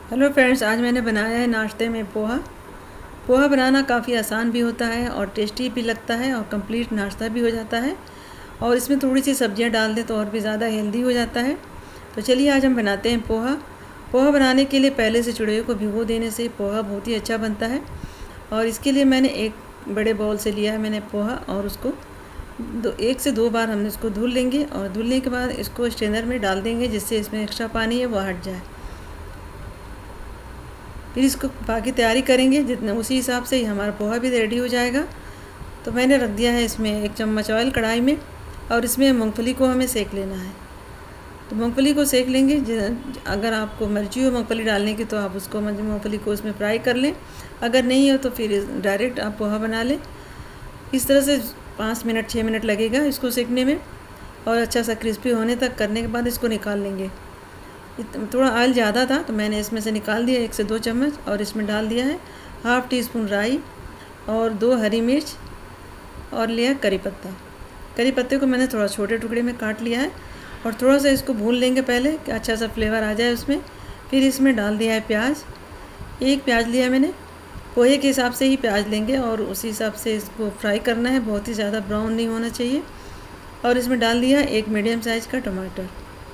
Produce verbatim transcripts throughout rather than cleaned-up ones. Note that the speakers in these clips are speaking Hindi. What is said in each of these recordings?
हेलो फ्रेंड्स, आज मैंने बनाया है नाश्ते में पोहा। पोहा बनाना काफ़ी आसान भी होता है और टेस्टी भी लगता है और कंप्लीट नाश्ता भी हो जाता है। और इसमें थोड़ी सी सब्जियां डाल दें तो और भी ज़्यादा हेल्दी हो जाता है। तो चलिए आज हम बनाते हैं पोहा। पोहा बनाने के लिए पहले से चिड़े को भिगो देने से पोहा बहुत ही अच्छा बनता है। और इसके लिए मैंने एक बड़े बाउल से लिया है मैंने पोहा, और उसको दो एक से दो बार हमने इसको धुल लेंगे। और धुलने के बाद इसको स्ट्रेनर में डाल देंगे जिससे इसमें एक्स्ट्रा पानी है वो हट जाए। फिर इसको बाकी तैयारी करेंगे, जितने उसी हिसाब से ही हमारा पोहा भी रेडी हो जाएगा। तो मैंने रख दिया है इसमें एक चम्मच ऑयल कढ़ाई में, और इसमें मूंगफली को हमें सेक लेना है। तो मूंगफली को सेक लेंगे। अगर आपको मर्जी हो मूंगफली डालने की तो आप उसको मूंगफली को उसमें फ्राई कर लें, अगर नहीं हो तो फिर डायरेक्ट आप पोहा बना लें। इस तरह से पाँच मिनट छः मिनट लगेगा इसको सेकने में, और अच्छा सा क्रिस्पी होने तक करने के बाद इसको निकाल लेंगे। थोड़ा ऑयल ज़्यादा था तो मैंने इसमें से निकाल दिया एक से दो चम्मच, और इसमें डाल दिया है हाफ़ टी स्पून राई और दो हरी मिर्च, और लिया करी पत्ता। करी पत्ते को मैंने थोड़ा छोटे टुकड़े में काट लिया है, और थोड़ा सा इसको भून लेंगे पहले कि अच्छा सा फ्लेवर आ जाए उसमें। फिर इसमें डाल दिया है प्याज। एक प्याज लिया मैंने, पोहे के हिसाब से ही प्याज लेंगे और उसी हिसाब से इसको फ्राई करना है, बहुत ही ज़्यादा ब्राउन नहीं होना चाहिए। और इसमें डाल दिया एक मीडियम साइज़ का टमाटर,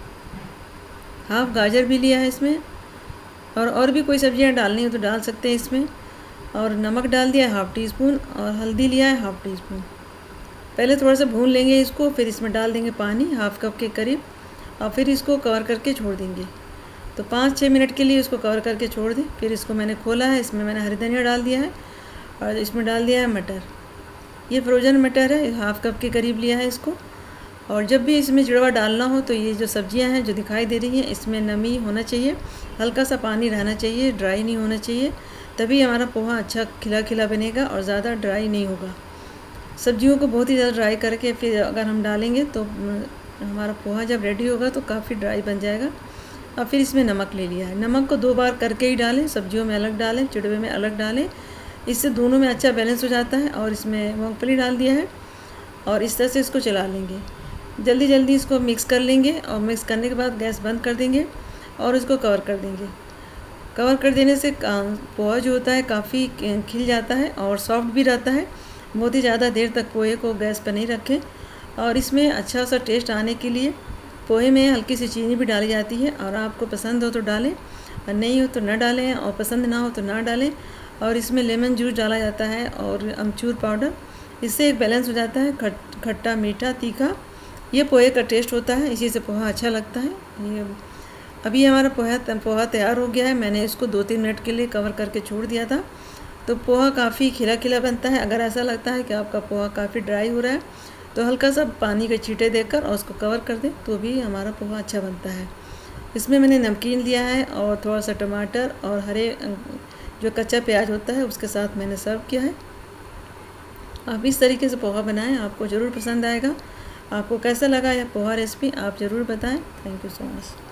हाफ गाजर भी लिया है इसमें, और और भी कोई सब्जियां डालनी हो तो डाल सकते हैं इसमें। और नमक डाल दिया है हाफ़ टी स्पून, और हल्दी लिया है हाफ़ टी स्पून। पहले थोड़ा सा भून लेंगे इसको, फिर इसमें डाल देंगे पानी हाफ़ कप के करीब, और फिर इसको कवर करके छोड़ देंगे। तो पाँच छः मिनट के लिए इसको कवर करके छोड़ दें। फिर इसको मैंने खोला है, इसमें मैंने हरी धनिया डाल दिया है, और इसमें डाल दिया है मटर। ये फ्रोज़न मटर है, हाफ़ कप के करीब लिया है इसको। और जब भी इसमें चिड़वा डालना हो तो ये जो सब्जियां हैं जो दिखाई दे रही हैं इसमें नमी होना चाहिए, हल्का सा पानी रहना चाहिए, ड्राई नहीं होना चाहिए, तभी हमारा पोहा अच्छा खिला खिला बनेगा और ज़्यादा ड्राई नहीं होगा। सब्जियों को बहुत ही ज़्यादा ड्राई करके फिर अगर हम डालेंगे तो हमारा पोहा जब रेडी होगा तो काफ़ी ड्राई बन जाएगा। और फिर इसमें नमक ले लिया है, नमक को दो बार करके ही डालें, सब्जियों में अलग डालें, चिड़वे में अलग डालें, इससे दोनों में अच्छा बैलेंस हो जाता है। और इसमें मूँगफली डाल दिया है, और इस तरह से इसको चला लेंगे। जल्दी जल्दी इसको मिक्स कर लेंगे, और मिक्स करने के बाद गैस बंद कर देंगे और इसको कवर कर देंगे। कवर कर देने से पोहा जो होता है काफ़ी खिल जाता है और सॉफ्ट भी रहता है। बहुत ही ज़्यादा देर तक पोहे को गैस पर नहीं रखें। और इसमें अच्छा सा टेस्ट आने के लिए पोहे में हल्की सी चीनी भी डाली जाती है, और आपको पसंद हो तो डालें, और नहीं हो तो ना डालें, और पसंद ना हो तो ना डालें। और इसमें लेमन जूस डाला जाता है और अमचूर पाउडर, इससे एक बैलेंस हो जाता है, खट खट्टा मीठा तीखा, ये पोहे का टेस्ट होता है, इसी से पोहा अच्छा लगता है। ये अभी हमारा पोहा पोहा तैयार हो गया है। मैंने इसको दो तीन मिनट के लिए कवर करके छोड़ दिया था, तो पोहा काफ़ी खिला खिला बनता है। अगर ऐसा लगता है कि आपका पोहा काफ़ी ड्राई हो रहा है तो हल्का सा पानी के छींटे देकर और उसको कवर कर दें तो भी हमारा पोहा अच्छा बनता है। इसमें मैंने नमकीन लिया है और थोड़ा सा टमाटर और हरे जो कच्चा प्याज होता है उसके साथ मैंने सर्व किया है। आप इस तरीके से पोहा बनाएं, आपको ज़रूर पसंद आएगा। आपको कैसा लगा यह पोहा रेसिपी आप ज़रूर बताएं। Thank you so much.